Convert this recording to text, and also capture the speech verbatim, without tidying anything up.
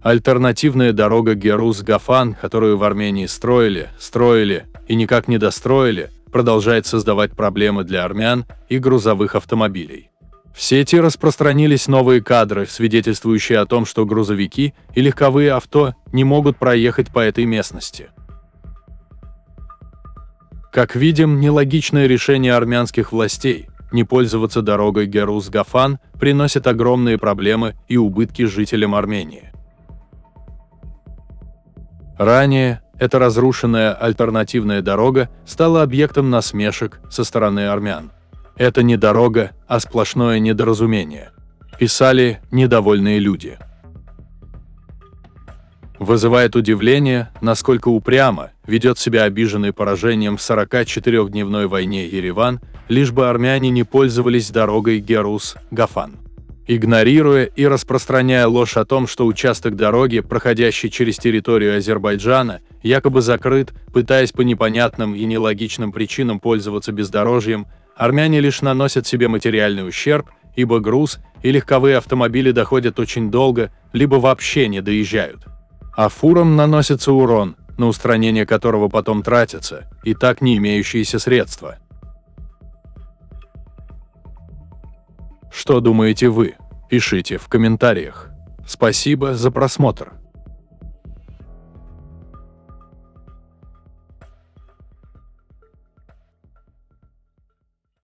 Альтернативная дорога Герус-Гафан, которую в Армении строили, строили и никак не достроили, продолжает создавать проблемы для армян и грузовых автомобилей. В сети распространились новые кадры, свидетельствующие о том, что грузовики и легковые авто не могут проехать по этой местности. Как видим, нелогичное решение армянских властей не пользоваться дорогой Герус-Гафан приносит огромные проблемы и убытки жителям Армении. Ранее эта разрушенная альтернативная дорога стала объектом насмешек со стороны армян. Это не дорога, а сплошное недоразумение, писали недовольные люди. Вызывает удивление, насколько упрямо ведет себя обиженный поражением в сорокачетырёхдневной войне Ереван, лишь бы армяне не пользовались дорогой Герус-Гафан. Игнорируя и распространяя ложь о том, что участок дороги, проходящий через территорию Азербайджана, якобы закрыт, пытаясь по непонятным и нелогичным причинам пользоваться бездорожьем, армяне лишь наносят себе материальный ущерб, ибо груз и легковые автомобили доходят очень долго, либо вообще не доезжают. А фурам наносится урон, на устранение которого потом тратятся и так не имеющиеся средства. Что думаете вы? Пишите в комментариях. Спасибо за просмотр.